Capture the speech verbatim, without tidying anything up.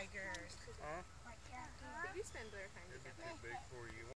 tigers. Huh? Did we spend our time It'd be together? too big for you.